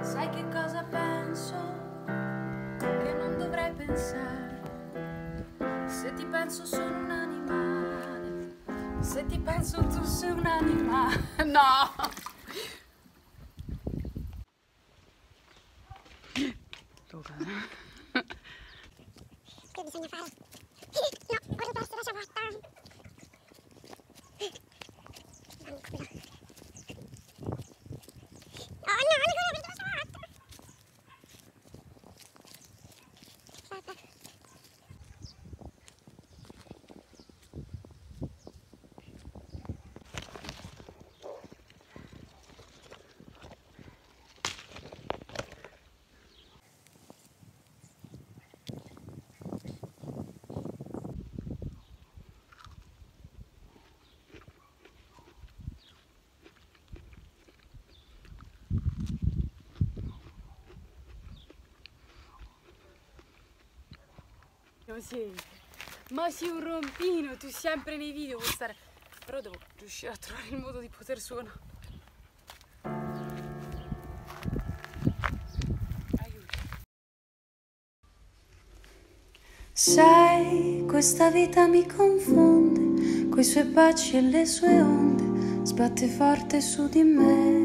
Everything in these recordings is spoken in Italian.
Sai che cosa penso? Che non dovrei pensare. Se ti penso sono un animale. Se ti penso tu sei un animale. No! Che bisogna fare? No, vorrei perso la ciabatta. Mamma mia. Oh no, non vorrei perso la ciabatta. Aspetta. Ma sei un rompino, tu sempre nei video vuoi stare. Però devo riuscire a trovare il modo di poter suonare. Aiuto. Sai, questa vita mi confonde, coi suoi baci e le sue onde, sbatte forte su di me.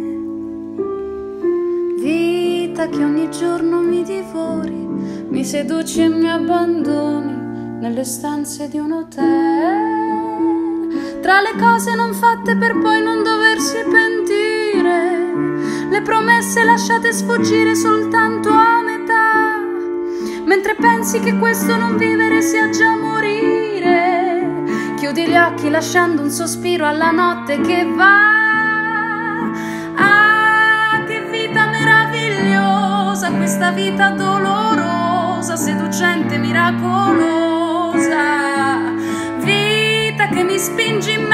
Vita che ogni giorno mi divori, mi seduci e mi abbandoni nelle stanze di un hotel. Tra le cose non fatte per poi non doversi pentire, le promesse lasciate sfuggire soltanto a metà, mentre pensi che questo non vivere sia già morire. Chiudi gli occhi lasciando un sospiro alla notte che va. Questa vita dolorosa, seducente, miracolosa, vita che mi spingi in